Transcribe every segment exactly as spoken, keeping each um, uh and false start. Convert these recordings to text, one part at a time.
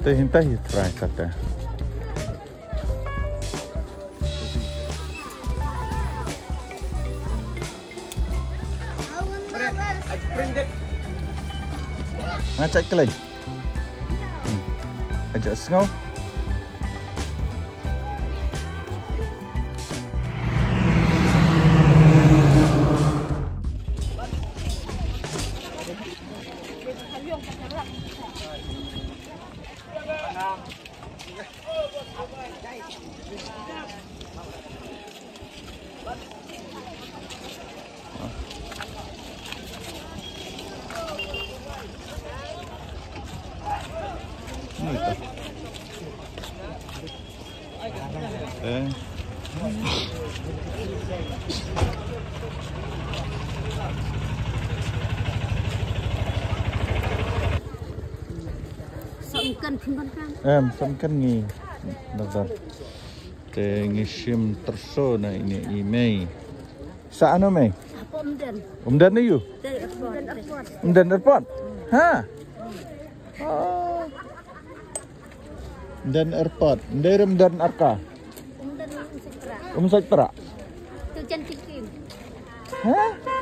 Tahin-tahin try kata. Ngacak ke lagi. Hmm. Ajak sengau. Eh. Songkan pimpan kan? Em, songkan ni, doktor. Tengisim terso na ini email. Sa ano may? Apa umdan? Umdan na yu? Umdan airport. Umdan airport? Ha? Oh. Umdan airport. Umdan umdan arka. Umdan Setra. Umsak tera. Tujan tikim. Ha?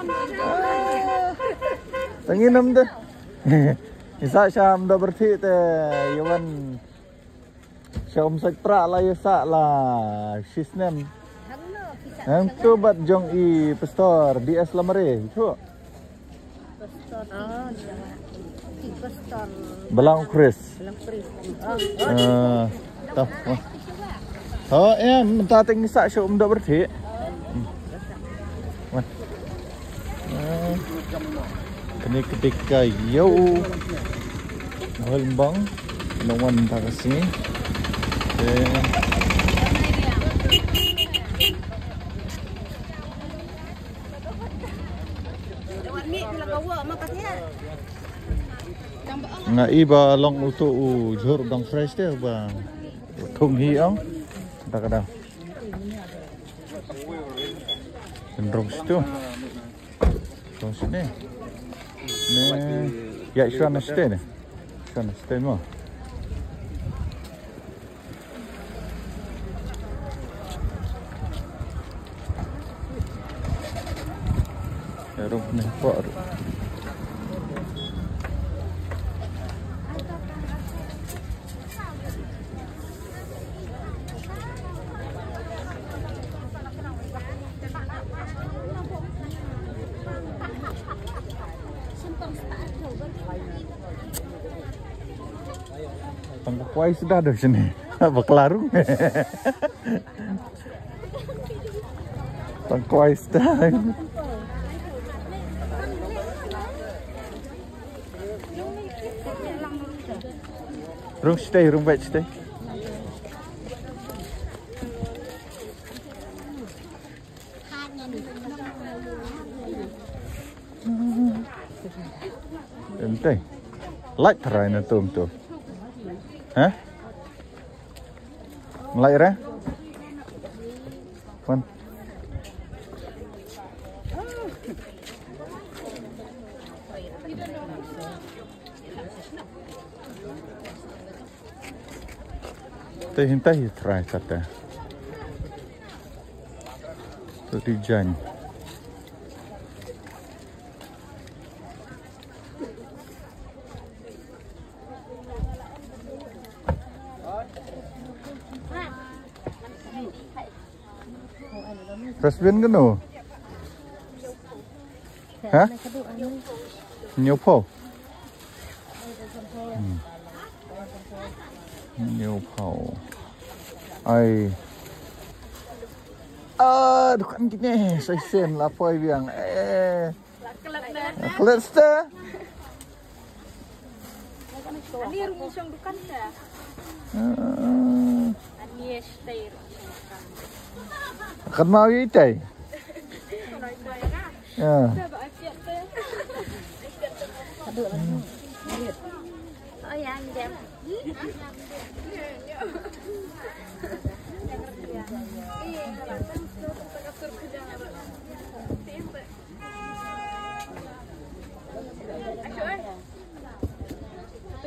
Tanginam dah. Isa syam dah berthi te yawan syam umsak tera lah yasa lah sisnem. Yang tu bat jong i pastor di es lamare tu. Pastor. Oh, di pastor. Belang Chris. Belang Chris. Ah, tah. Oh, em minta tinggi sak syam dah berthi. Wah. Ini ketika yo Lembang lawan tak sini. Eh. Nga iba long uto u jor dang fresh deh bang. Thùng hi ong. Tak ada. Cenderung situ. Cenderung sini. Ne, ya shuan stay ne. Shuan stay mo. Ya rong ne por. Pangkuai sudah ada sini. Baklarung. Pangkuai sudah. Room stay, room bed stay. Ente. Light terai na tum tu. Hah? Mulai re? Wan. Tahin-tahin try kata. Tu design. Rasbin kan no? Hah? Nyopo? Hmm. Nyopo. Ai. Ah, dukan gini. Saya sen lapoi biang. Eh. Kelester. Ani rumah song dukan dah. Ani stay. Kan mau itai. Ya. Oh ya, jam.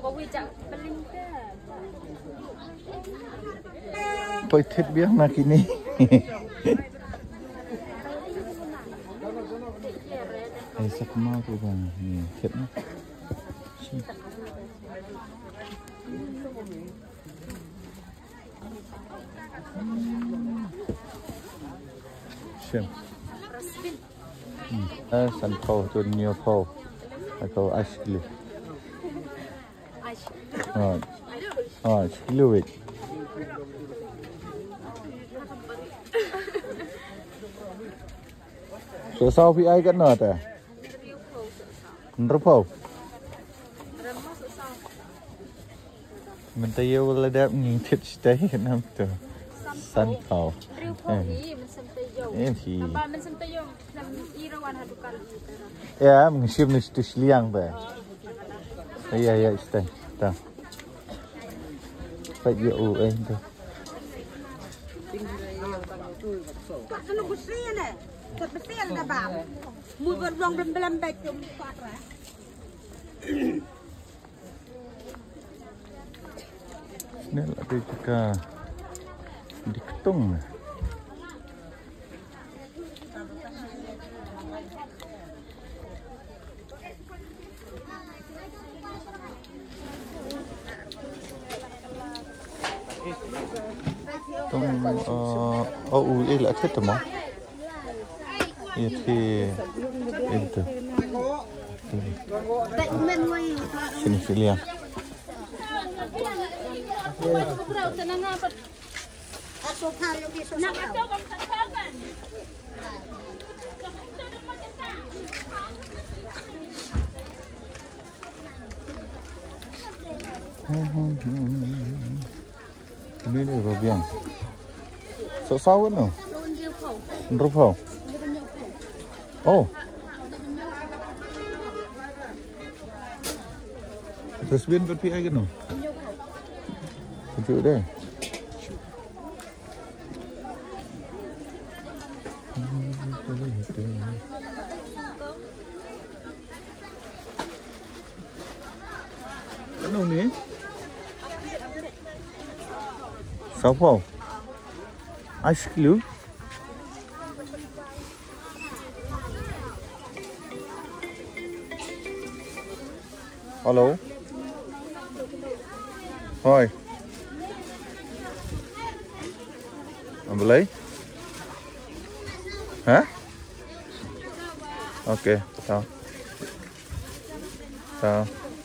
Poi thịt biếng là kini. Đây sắp mau tụi bạn thịt nó. Xem. À, sẵn phô, tôi nhiều phô. Tôi có ice cream. Rồi. Rồi, fluid. So sao phi ai cái nào ta? Rúp phô. Mình ta yêu là đẹp nhìn thịt tế năm từ sẵn phô. Em thì ya mình xem nó từ liang vậy. Iya iya istay. Ta. Phải dụ em thôi. Ano gusto yan eh? Kut betul na ba? Mu berlong belum baik jom kuat lah. Ini lah dia juga diketung. Tung uh, oh ui là thích rồi mà. Iya thì itu. Sini sini ya. Ini dia bagian. So sawit no. Rúp phô. Oh. Terus bin berpi ai cái no. Tunjuk deh. Ano ni? Sao phô? Ice cream. Hello. Thôi. Ông lấy. Hả? Ok, sao? Sao?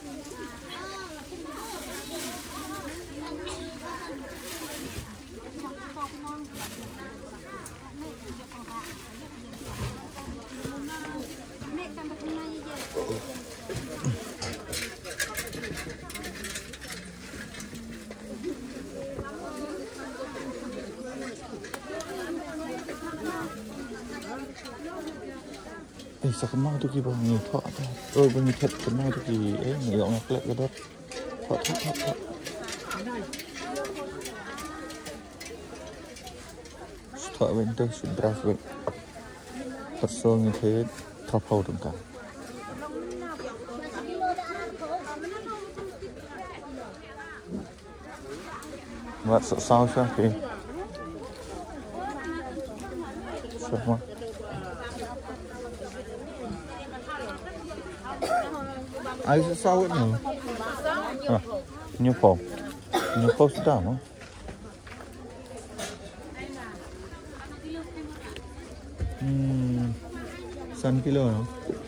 Eh, sa kemau tu ki bang ni thọ ta. Ôi bang ni thẹt kemau tu ki eh ni orang klek ke dot. Thọ thọ thọ thọ. Thọ bên đây sự bras bên. Thật sâu như thế thọ phâu đồng cả. Và sợ sao sao thì sợ quá. Ai sẽ sao vậy nữa? À, nhiều phổ, nhiều phổ sẽ đảo không? Hmm, san kilo no?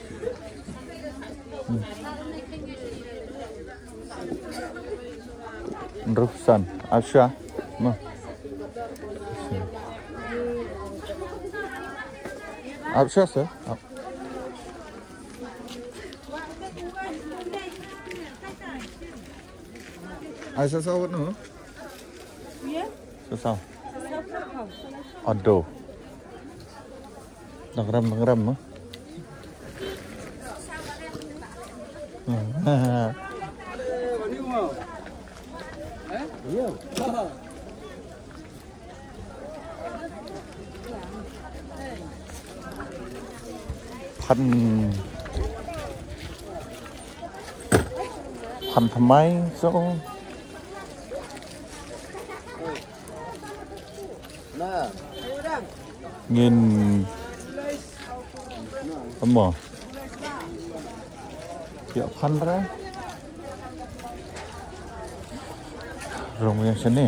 Hmm. Ruf san, Asha, ma. Asha sir. Ai sao sao nữa? Sao sao? Aduh. Ngeram ngeram mah. Pan พันทำไมโซ่เงินapa mau ya pan ra rong yang sini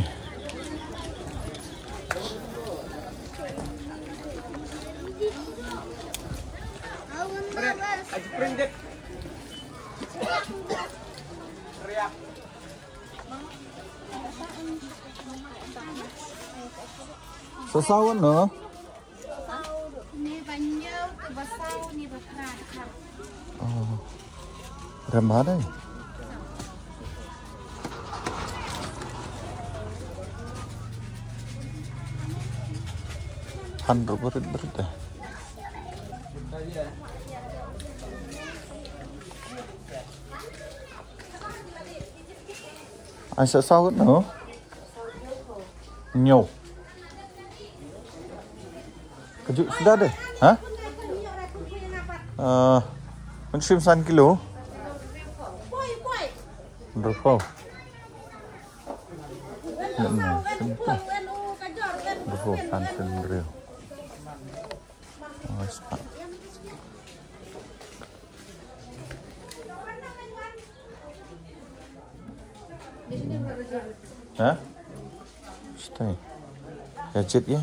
sesawan no Ni banyak tu basau ni berkerat. oh remah deh pan berit berit deh ai sợ sao nữa nhiều kejuk sudah deh hah uh, mencium san kilo berapa nah berapa san sendiri oh sepak hah stay gadget ya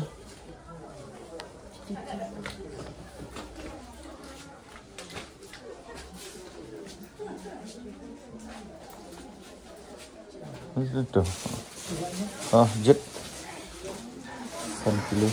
itu oh jet kan pilih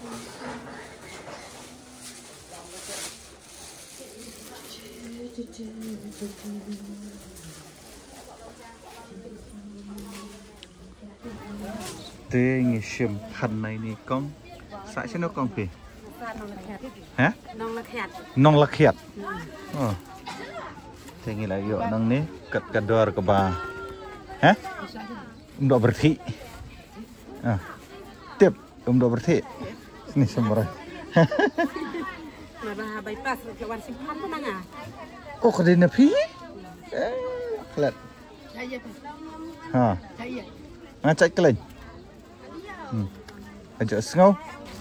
tê nghề xiêm khăn này nè con xã sẽ nó con gì hả nong la khat nong la khat oh thế nghe lại yo nong nih kat kador ke ba hả untuk berthi ah tip untuk berthi ini semua ma ba bypass ke wan simpan tu nang ah oh kedai napi eh kelat ha ngacak kelain hmm ajak sengau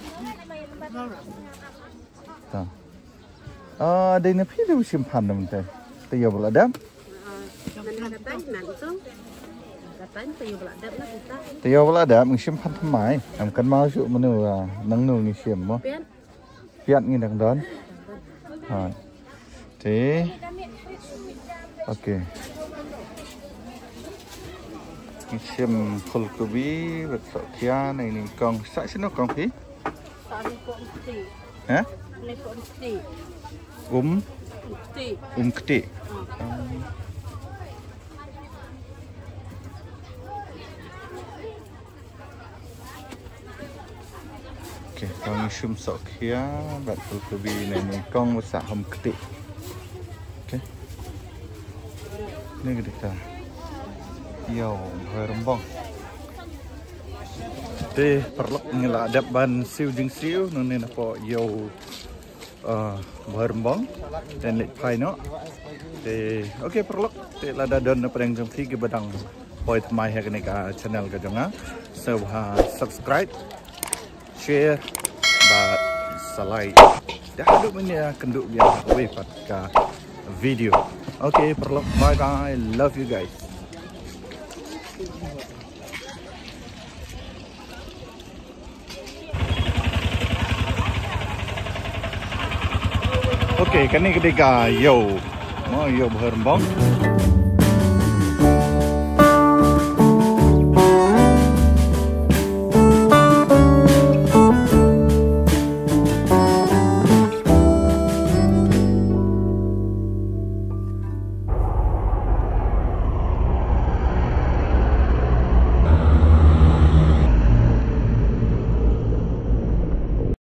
ta ah dai napi tu simpan dah mentai tiap beladam Tiada pula ada mengsimpan temai, amkan masuk menu nang nu ni sim mo. Piat ni nang don. Ha. Te. Okey. Ni sim fulgobi, betul kia ni ni kong sak sino kong pi? Ha? Um. Um keti. Okay, kong isum sok kia, betul kebi ni kong masak hom ketik. Okay, ni kita, yo berembang. Teh perlu ngelak adab ban siu jeng siu, nuni napa yo berembang dan lek pai no. Teh, okay perlu teh lada don napa yang jeng tiga badang poi tmai ha ni ka channel ka jonga, so ha subscribe. Share but salai dah duk punya kenduk biar away pada video. Okay, perlu bye bye, love you guys. Okay, kani ketika yo mau yo berembang.